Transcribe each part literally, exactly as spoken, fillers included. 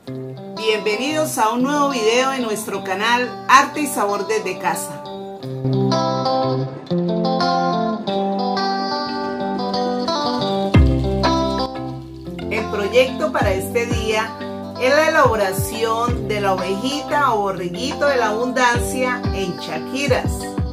Bienvenidos a un nuevo video en nuestro canal Arte y Sabor desde Casa. El proyecto para este día es la elaboración de la ovejita o borreguito de la abundancia en chaquiras.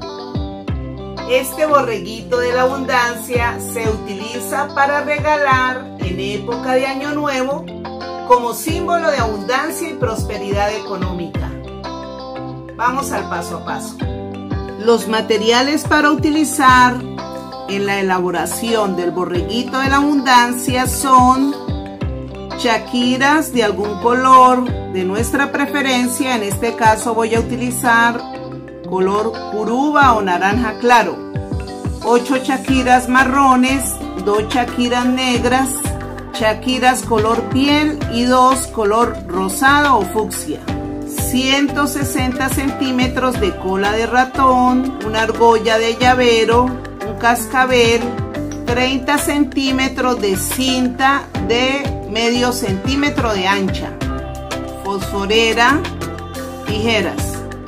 Este borreguito de la abundancia se utiliza para regalar en época de Año Nuevo como símbolo de abundancia y prosperidad económica. Vamos al paso a paso. Los materiales para utilizar en la elaboración del borreguito de la abundancia son chaquiras de algún color de nuestra preferencia. En este caso voy a utilizar color curuba o naranja claro, ocho chaquiras marrones, dos chaquiras negras, chaquiras color piel y dos color rosado o fucsia, ciento sesenta centímetros de cola de ratón, una argolla de llavero, un cascabel, treinta centímetros de cinta de medio centímetro de ancha, fosforera, tijeras.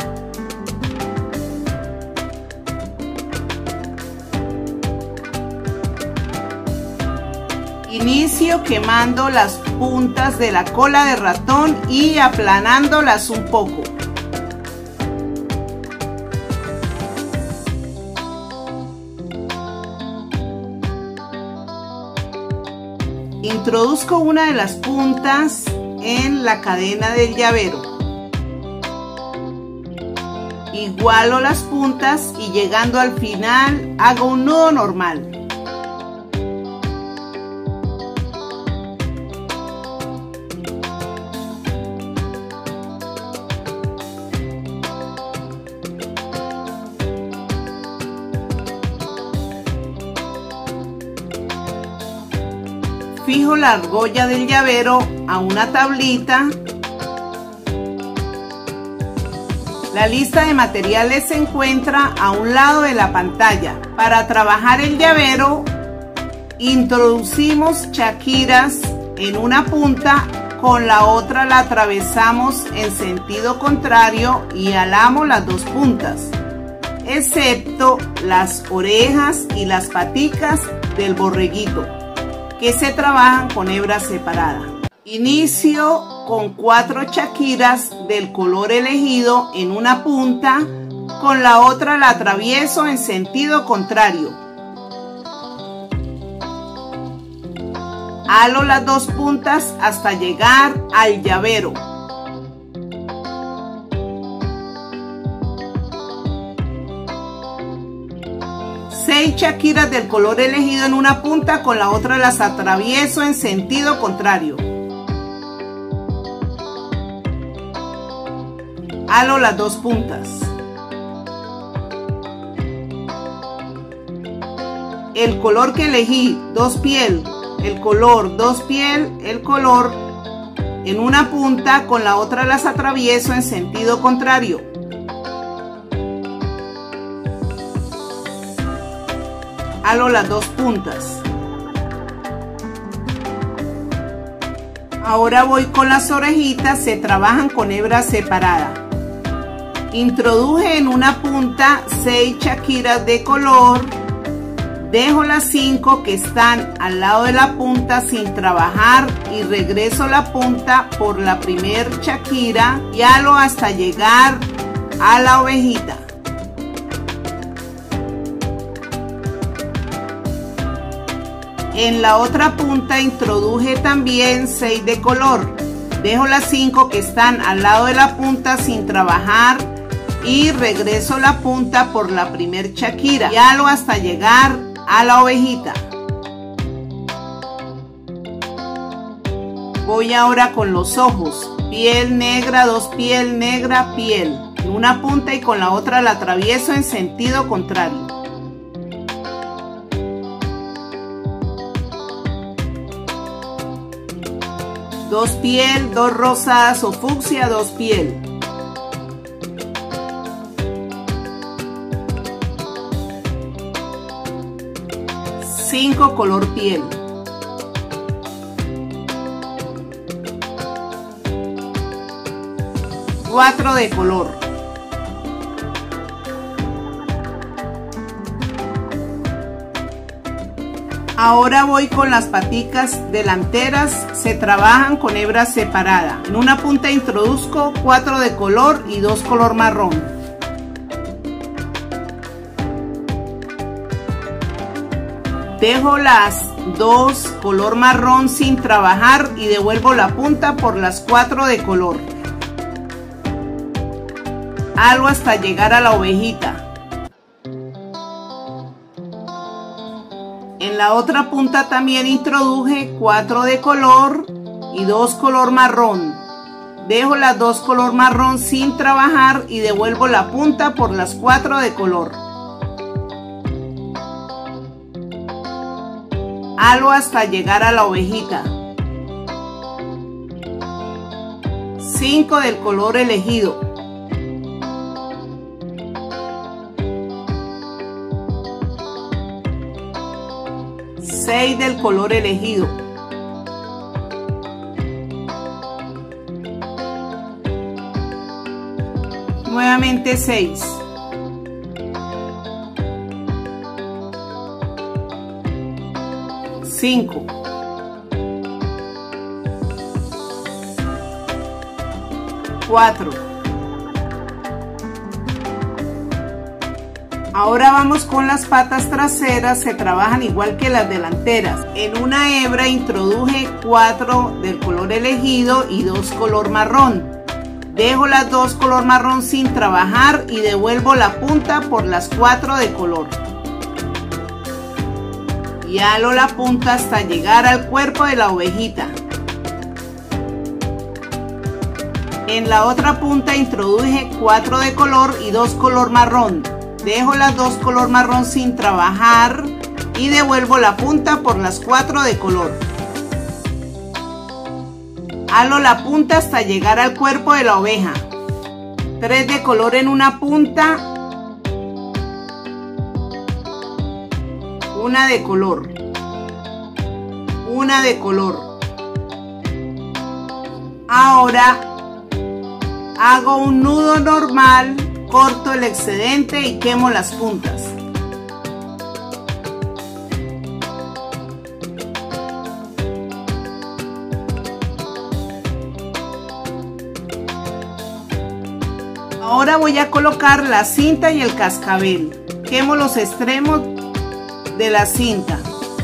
Inicio quemando las puntas de la cola de ratón y aplanándolas un poco. Introduzco una de las puntas en la cadena del llavero. Igualo las puntas y llegando al final hago un nudo normal. Fijo la argolla del llavero a una tablita. La lista de materiales se encuentra a un lado de la pantalla. Para trabajar el llavero, introducimos chaquiras en una punta, con la otra la atravesamos en sentido contrario y alamos las dos puntas, excepto las orejas y las paticas del borreguito, que se trabajan con hebra separada. Inicio con cuatro chaquiras del color elegido en una punta, con la otra la atravieso en sentido contrario. Halo las dos puntas hasta llegar al llavero. seis chaquiras del color elegido en una punta, con la otra las atravieso en sentido contrario. Halo las dos puntas. El color que elegí, dos piel, el color, dos piel, el color en una punta, con la otra las atravieso en sentido contrario. Halo las dos puntas. Ahora voy con las orejitas, se trabajan con hebra separada. Introduje en una punta seis chaquiras de color, dejo las cinco que están al lado de la punta sin trabajar y regreso la punta por la primer chaquira y halo hasta llegar a la ovejita. En la otra punta introduje también seis de color, dejo las cinco que están al lado de la punta sin trabajar y regreso la punta por la primer chaquira y halo hasta llegar a la ovejita. Voy ahora con los ojos, piel negra, dos piel negra, piel, en una punta y con la otra la atravieso en sentido contrario. Dos piel, dos rosadas o fucsia, dos piel. cinco color piel. cuatro de color. Ahora voy con las paticas delanteras, se trabajan con hebra separada. En una punta introduzco cuatro de color y dos color marrón. Dejo las dos color marrón sin trabajar y devuelvo la punta por las cuatro de color. Halo hasta llegar a la ovejita. En la otra punta también introduje cuatro de color y dos color marrón. Dejo las dos color marrón sin trabajar y devuelvo la punta por las cuatro de color. Halo hasta llegar a la ovejita. cinco del color elegido. seis del color elegido. Nuevamente seis. cinco. cuatro. Ahora vamos con las patas traseras, se trabajan igual que las delanteras. En una hebra introduje cuatro del color elegido y dos color marrón. Dejo las dos color marrón sin trabajar y devuelvo la punta por las cuatro de color. Y halo la punta hasta llegar al cuerpo de la ovejita. En la otra punta introduje cuatro de color y dos color marrón. Dejo las dos color marrón sin trabajar y devuelvo la punta por las cuatro de color. Halo la punta hasta llegar al cuerpo de la oveja. tres de color en una punta, una de color, una de color. Ahora hago un nudo normal, corto el excedente y quemo las puntas. Ahora voy a colocar la cinta y el cascabel. Quemo los extremos de la cinta.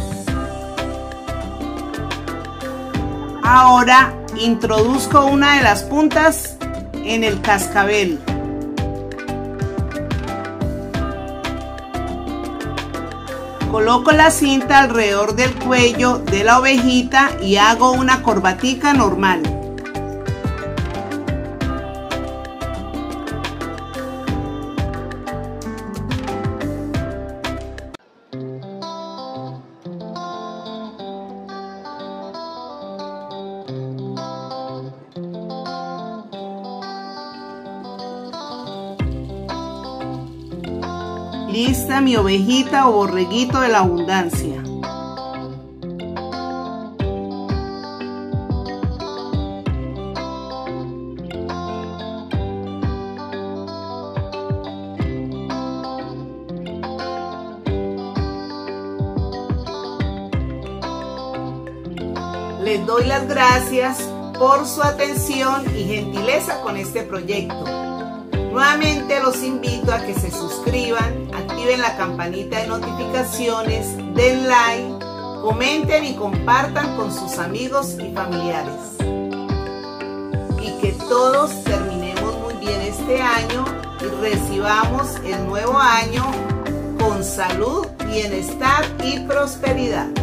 Ahora introduzco una de las puntas en el cascabel. Coloco la cinta alrededor del cuello de la ovejita y hago una corbatica normal. Lista mi ovejita o borreguito de la abundancia. Les doy las gracias por su atención y gentileza con este proyecto. Nuevamente los invito a que se suscriban, activen la campanita de notificaciones, den like, comenten y compartan con sus amigos y familiares. Y que todos terminemos muy bien este año y recibamos el nuevo año con salud, bienestar y prosperidad.